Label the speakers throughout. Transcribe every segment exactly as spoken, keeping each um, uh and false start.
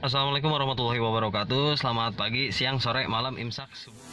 Speaker 1: Assalamualaikum warahmatullahi wabarakatuh. Selamat pagi, siang, sore, malam, imsak, subuh.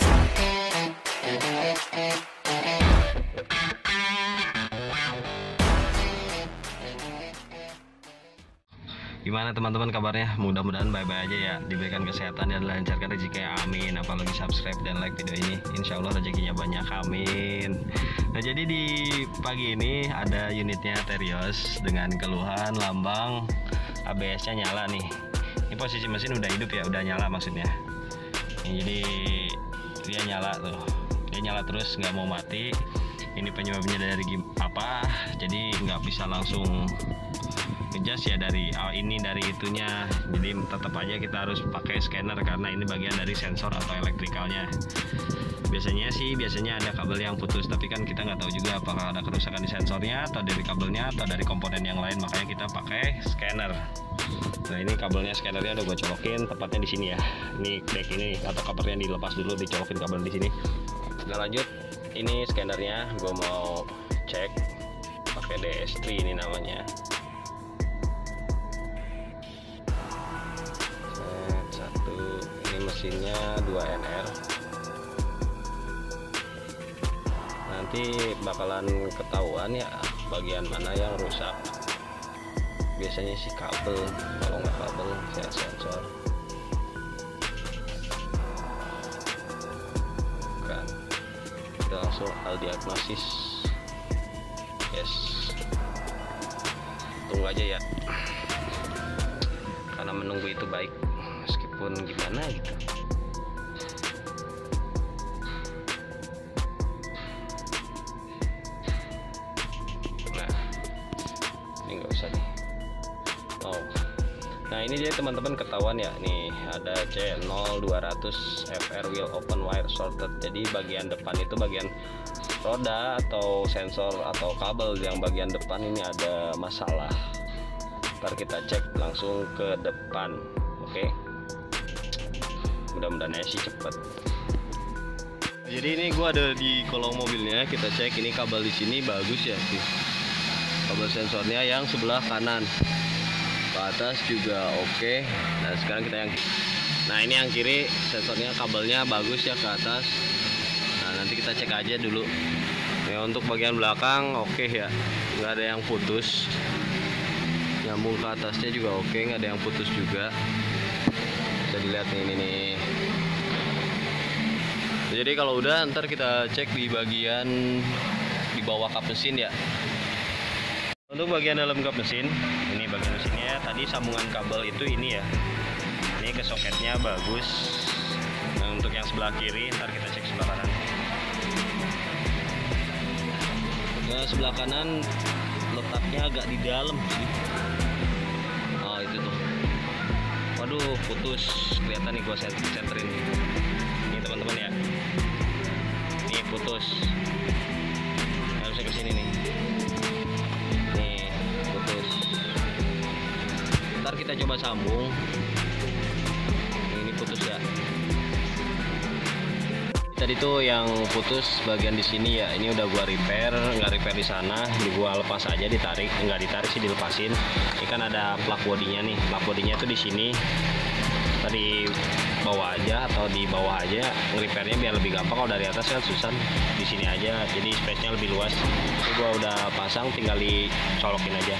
Speaker 1: Gimana teman-teman kabarnya? Mudah-mudahan baik-baik aja ya, diberikan kesehatan dan dilancarkan rezeki, amin. Apalagi subscribe dan like video ini, insya Allah rezekinya banyak, amin. Nah, jadi di pagi ini ada unitnya Terios dengan keluhan lambang A B S-nya nyala nih. Ini posisi mesin udah hidup ya, udah nyala maksudnya. Ini jadi dia nyala tuh, dia nyala terus nggak mau mati. Ini penyebabnya dari apa? Jadi nggak bisa langsung ngejas ya dari oh, ini dari itunya. Jadi tetap aja kita harus pakai scanner karena ini bagian dari sensor atau elektrikalnya. Biasanya sih biasanya ada kabel yang putus, tapi kan kita nggak tahu juga apakah ada kerusakan di sensornya atau dari kabelnya atau dari komponen yang lain, makanya kita pakai scanner. Nah, ini kabelnya, scannernya udah gue colokin tepatnya di sini ya. Ini back ini atau covernya dilepas dulu, dicolokin kabel di sini. Nah, lanjut, ini scannernya gue mau cek pakai D S tiga ini namanya. Satu, ini mesinnya dua N R. Nanti bakalan ketahuan ya bagian mana yang rusak. Biasanya sih kabel, kalau nggak kabel saya sensor kan. Kita langsung al diagnosis. Yes, tunggu aja ya, karena menunggu itu baik meskipun gimana gitu. Nah, ini nggak usah nih. Oh, nah ini dia teman-teman ketahuan ya, nih ada C nol dua ratus F R wheel open wire shorted. Jadi bagian depan itu bagian roda atau sensor atau kabel yang bagian depan ini ada masalah. Ntar kita cek langsung ke depan, oke? Okay? Mudah-mudahan sih cepet. Jadi ini gua ada di kolong mobilnya, kita cek ini kabel di sini bagus ya sih. Kabel sensornya yang sebelah kanan. Ke atas juga oke okay. Nah sekarang kita yang nah ini yang kiri sensornya kabelnya bagus ya ke atas. Nah nanti kita cek aja dulu ya. Untuk bagian belakang oke okay ya, nggak ada yang putus, nyambung ke atasnya juga oke okay, nggak ada yang putus juga. Bisa dilihat nih, ini nih. Jadi kalau udah ntar kita cek di bagian di bawah kap mesin ya. Untuk bagian dalam kap mesin, ini bagian mesinnya tadi sambungan kabel itu ini ya. Ini ke soketnya bagus. Nah, untuk yang sebelah kiri, ntar kita cek sebelah kanan. Nah, sebelah kanan letaknya agak di dalam sih. Oh, itu tuh. Waduh, putus. Kelihatan nih gua senterin. Ini teman-teman ya. Ini putus. Harusnya ke sini nih. Ntar kita coba sambung. Ini putus ya. Tadi tuh yang putus bagian di sini ya. Ini udah gua repair, nggak repair di sana. Di gua lepas aja, ditarik, nggak ditarik sih dilepasin. Ini kan ada plug bodinya nih. Plug bodinya tuh di sini. Tadi bawah aja atau di bawah aja. Nge-repairnya biar lebih gampang. Kalau dari atas kan susah. Di sini aja. Jadi space-nya lebih luas. Ini gua udah pasang, tinggal dicolokin aja.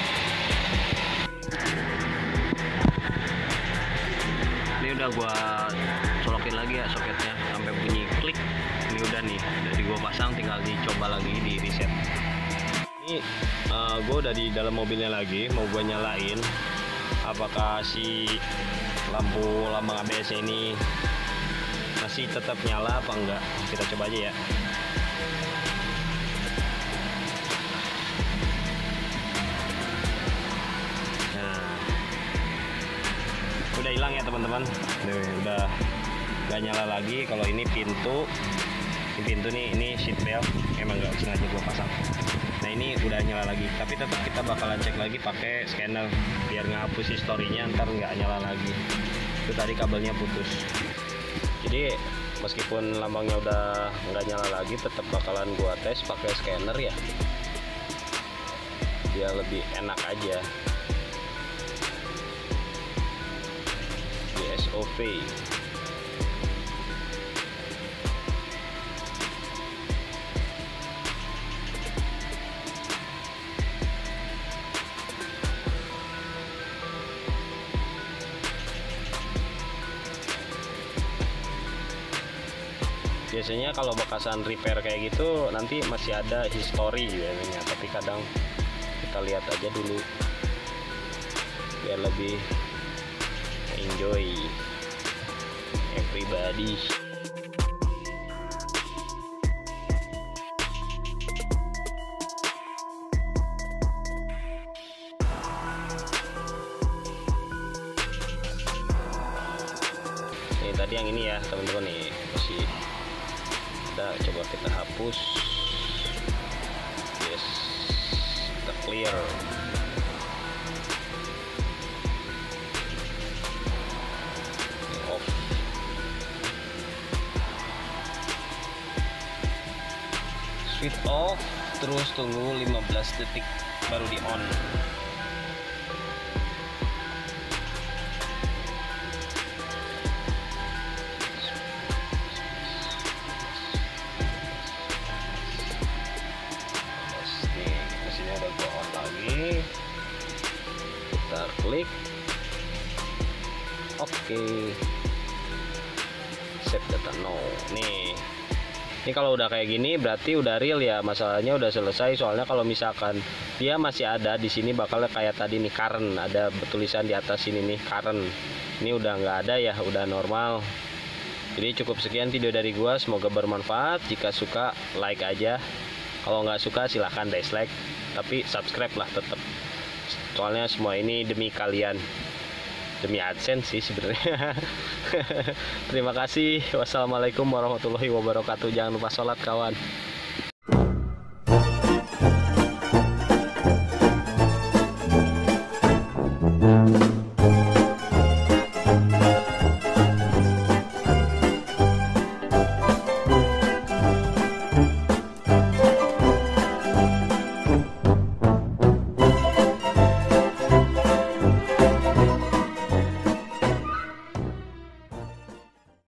Speaker 1: Ini udah gua colokin lagi ya soketnya sampai bunyi klik. Ini udah nih, jadi gua pasang, tinggal dicoba lagi di reset. Ini uh, gua udah di dalam mobilnya lagi, mau gua nyalain. Apakah si lampu lambang A B S ini masih tetap nyala apa enggak? Kita coba aja ya. Udah hilang ya teman-teman. Udah gak nyala lagi. Kalau ini pintu, ini pintu nih, ini seat belt emang gak sengaja gua pasang. Nah ini udah nyala lagi, tapi tetap kita bakalan cek lagi pakai scanner biar ngapus historinya, ntar nggak nyala lagi. Itu tadi kabelnya putus. Jadi meskipun lambangnya udah nggak nyala lagi, tetap bakalan gua tes pakai scanner ya. Dia lebih enak aja. O V. Biasanya kalau bekasan repair kayak gitu nanti masih ada history biasanya, tapi kadang kita lihat aja dulu biar lebih enjoy everybody. Ini tadi yang ini ya teman-teman nih, masih ada, coba kita hapus. Yes, kita clear. Ini off. Switch off, terus tunggu lima belas detik baru di on. Udah gua on lagi, kita klik oke, okay. Save data no. Nih, ini kalau udah kayak gini berarti udah real ya, masalahnya udah selesai. Soalnya kalau misalkan dia masih ada di sini bakal kayak tadi nih, current, ada tulisan di atas sini nih current. Ini udah nggak ada ya, udah normal. Jadi cukup sekian video dari gua, semoga bermanfaat. Jika suka like aja, kalau nggak suka silahkan dislike, tapi subscribe lah tetap. Soalnya semua ini demi kalian, demi AdSense sih sebenarnya. Terima kasih. Wassalamualaikum warahmatullahi wabarakatuh. Jangan lupa sholat kawan.